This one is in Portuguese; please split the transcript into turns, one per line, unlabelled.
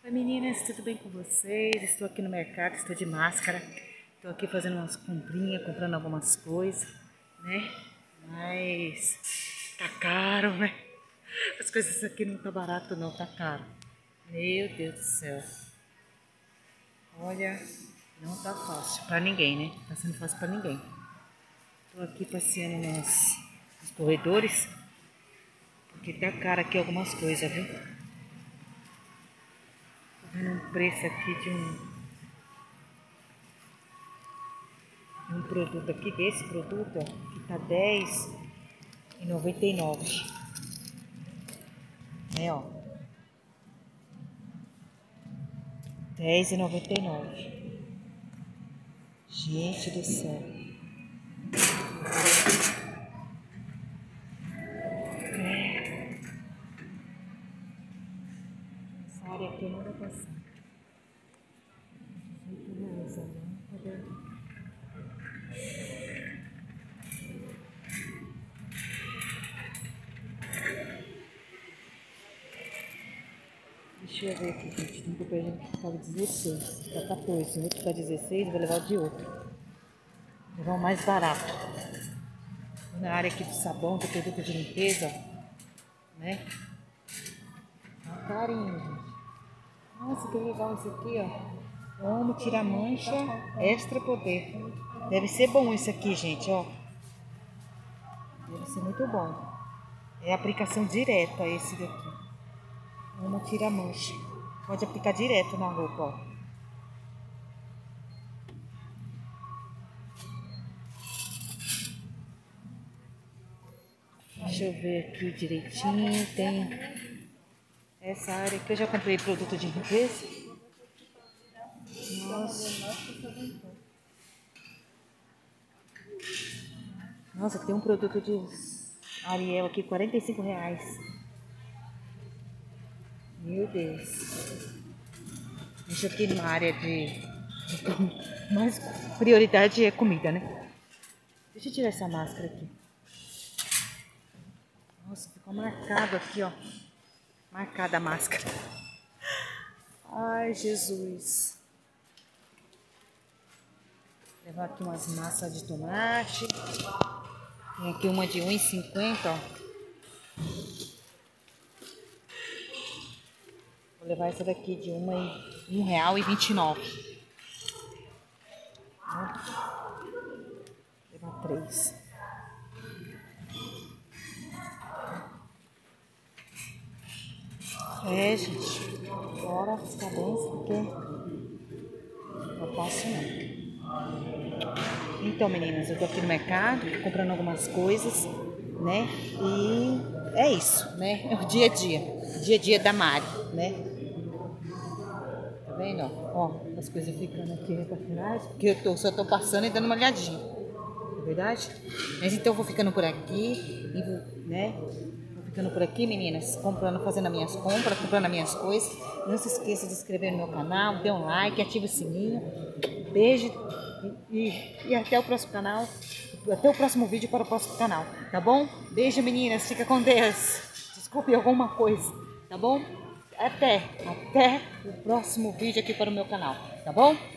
Oi meninas, tudo bem com vocês? Estou aqui no mercado, estou de máscara. Estou aqui fazendo umas comprinhas, comprando algumas coisas, né? Mas tá caro, né? As coisas aqui não tá barato não, tá caro. Meu Deus do céu. Olha, não tá fácil pra ninguém, né? Tá sendo fácil pra ninguém. Estou aqui passeando nos corredores, porque tá caro aqui algumas coisas, viu? Tô vendo um preço aqui de um produto aqui, desse produto, ó, que tá R$10,99. É, ó. R$10,99. Gente do céu. Essa área aqui não vai passar. R$18 a lâmpada. Deixa eu ver aqui, gente. Tem papel que tava 16, tá 14. O outro tá 16, vou levar o de outro. Vou levar o mais barato. Na área aqui do sabão, do produto de limpeza, né? Tá carinho, gente. Nossa, que legal isso aqui, ó. Amo tirar mancha, extra poder. Deve ser bom isso aqui, gente, ó. Deve ser muito bom. É aplicação direta esse daqui. Amo tirar mancha. Pode aplicar direto na roupa, ó. Deixa eu ver aqui direitinho. Tem essa área aqui. Eu já comprei produto de limpeza. Nossa. Nossa, tem um produto de Ariel aqui, R$45. Meu Deus. Isso aqui numa área mais prioridade é comida, né? Deixa eu tirar essa máscara aqui. Nossa, ficou marcado aqui, ó. Marcada a máscara. Ai, Jesus. Vou levar aqui umas massas de tomate. Tem aqui uma de R$1,50, ó. Vou levar essa daqui de R$1,29. Vou levar 3. É, gente. Bora ficar bem, porque não passo não. Então, meninas, eu tô aqui no mercado, tô comprando algumas coisas, né? E é isso, né? É o dia a dia. Dia a dia da Mari, né? Tá vendo, ó? Ó, as coisas ficando aqui pra trás, porque só tô passando e dando uma olhadinha. Não é verdade? Mas então eu vou ficando por aqui, e vou, né? Vou ficando por aqui, meninas, comprando, fazendo as minhas compras, comprando as minhas coisas. Não se esqueça de se inscrever no meu canal, dê um like, ative o sininho. Beijo e até o próximo canal. Até o próximo vídeo para o próximo canal, tá bom? Beijo, meninas, fica com Deus. Desculpe alguma coisa, tá bom? Até o próximo vídeo aqui para o meu canal, tá bom?